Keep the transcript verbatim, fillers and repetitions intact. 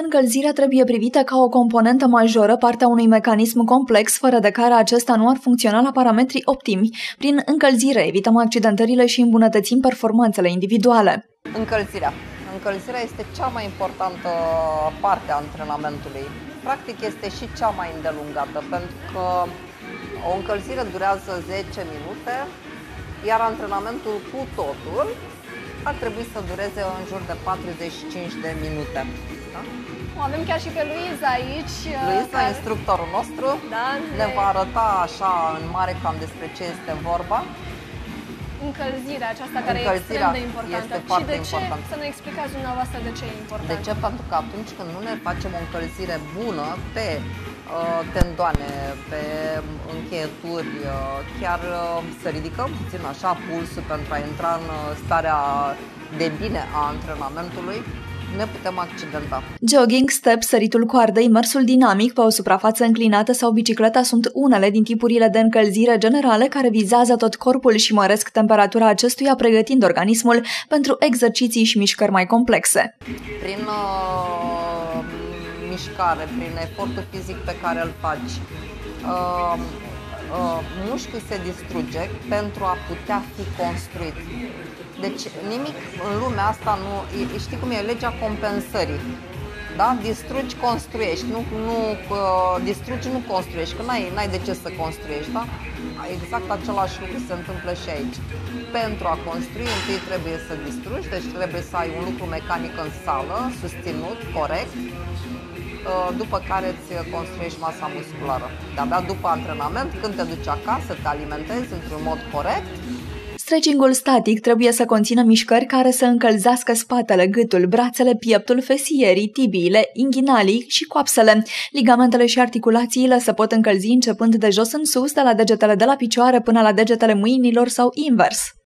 Încălzirea trebuie privită ca o componentă majoră, partea unui mecanism complex, fără de care acesta nu ar funcționa la parametri optimi. Prin încălzire evităm accidentările și îmbunătățim performanțele individuale. Încălzirea. Încălzirea este cea mai importantă parte a antrenamentului. Practic este și cea mai îndelungată, pentru că o încălzire durează zece minute, iar antrenamentul cu totul ar trebui să dureze în jur de patruzeci și cinci de minute. Da? O avem chiar și pe Luiza aici. Luiza, care... instructorul nostru, da, ne va arăta așa în mare cam despre ce este vorba. Încălzirea aceasta care Încălzirea e extrem de importantă. Este și de ce? important. Să ne explicați dumneavoastră de ce e important. De ce? Pentru că atunci când nu ne facem o încălzire bună pe uh, tendoane, pe încheieturi, uh, chiar uh, să ridicăm puțin așa pulsul pentru a intra în starea de bine a antrenamentului, ne putem accidenta. Jogging, step, săritul coardei, mersul dinamic pe o suprafață înclinată sau bicicleta sunt unele din tipurile de încălzire generale care vizează tot corpul și măresc temperatura acestuia, pregătind organismul pentru exerciții și mișcări mai complexe. Prin uh, mișcare, prin efortul fizic pe care îl faci, uh, uh, mușchiul se distruge pentru a putea fi construit. Deci nimic în lumea asta nu, știi cum e, legea compensării, da? Distrugi, construiești, nu, nu uh, distrugi, nu construiești, că n-ai, n-ai de ce să construiești, da? Exact același lucru se întâmplă și aici. Pentru a construi, întâi trebuie să distrugi, deci trebuie să ai un lucru mecanic în sală, susținut, corect, uh, după care îți construiești masa musculară. De-abia după antrenament, când te duci acasă, te alimentezi într-un mod corect. Stretching-ul static trebuie să conțină mișcări care să încălzească spatele, gâtul, brațele, pieptul, fesierii, tibiile, inghinalii și coapsele. Ligamentele și articulațiile se pot încălzi începând de jos în sus, de la degetele de la picioare până la degetele mâinilor sau invers.